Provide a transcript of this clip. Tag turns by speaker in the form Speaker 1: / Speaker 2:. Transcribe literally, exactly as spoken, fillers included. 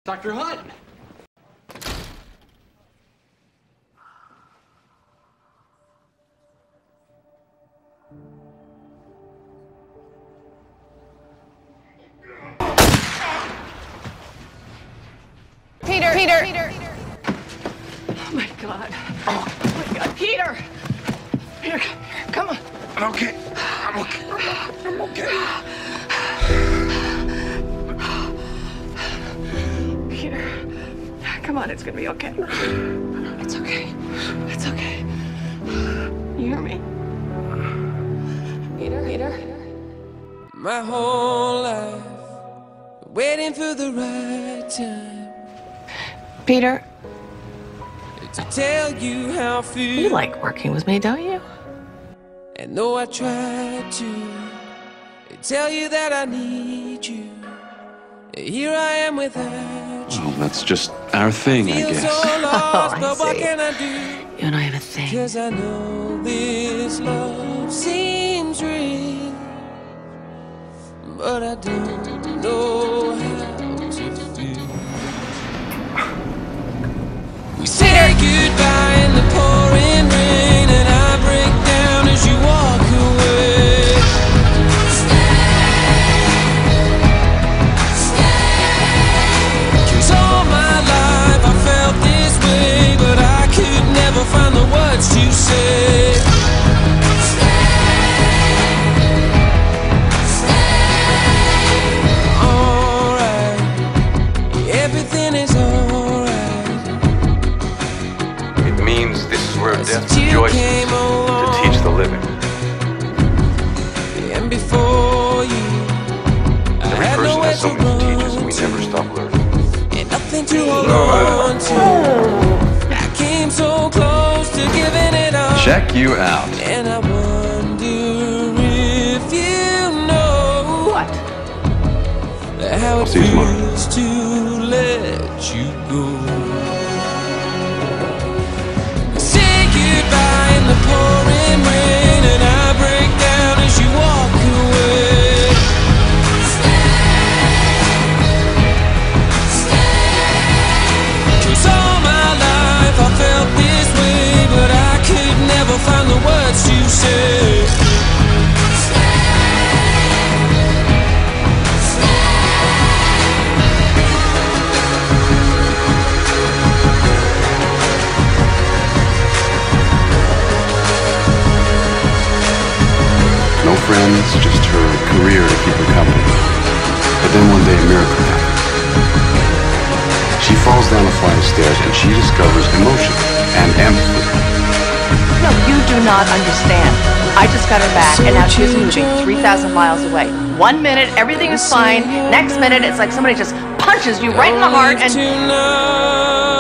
Speaker 1: Doctor Hunt!
Speaker 2: Peter, Peter, Peter. Oh my God. Oh my God, Peter. Peter, come on.
Speaker 3: I'm okay. I'm okay. I'm okay.
Speaker 2: Peter, come on, it's gonna be okay. It's okay. It's okay. You hear me? Peter, Peter.
Speaker 4: My whole life, waiting for the right time.
Speaker 2: Peter,
Speaker 4: To tell you how I feel.
Speaker 2: you like working with me, don't you?
Speaker 4: And though I tried to tell you that I need you, here I am without you.
Speaker 3: Well, that's just our thing, I
Speaker 4: Feel
Speaker 3: guess.
Speaker 4: so lost,
Speaker 2: Oh, I
Speaker 4: but what
Speaker 2: see.
Speaker 4: can I do?
Speaker 2: You and I have a thing.
Speaker 4: Cause I know this love seems real, but I don't know how to feel. We say goodbye in the pouring rain, and I break down as you walk away. Cause all my life I felt this way, but I could never find the words to say. Alright, everything is alright.
Speaker 3: It means this is where death
Speaker 4: You
Speaker 3: rejoices
Speaker 4: came
Speaker 3: to
Speaker 4: along,
Speaker 3: teach the living.
Speaker 4: and before you, I
Speaker 3: Every
Speaker 4: had
Speaker 3: person
Speaker 4: nowhere
Speaker 3: has
Speaker 4: to
Speaker 3: something to teach us, and we
Speaker 4: run
Speaker 3: never stop learning.
Speaker 4: and nothing to hold on to. I came so close to giving it up,
Speaker 3: Check you out.
Speaker 4: and I wonder if you know
Speaker 2: What?
Speaker 4: how
Speaker 3: I'll
Speaker 4: it
Speaker 3: see you tomorrow.
Speaker 4: feels to let you go. Say goodbye in the pouring rain, and I break down as you walk away. Cause all my life I felt this way, but I could never find the words to say.
Speaker 3: No friends, just her career to keep her company. But then one day a miracle happens. She falls down a flight of stairs and she discovers emotion and empathy.
Speaker 5: No, you do not understand. I just got her back, and now she's moving three thousand miles away. One minute, everything is fine. Next minute, it's like somebody just punches you right in the heart, and
Speaker 4: Tonight.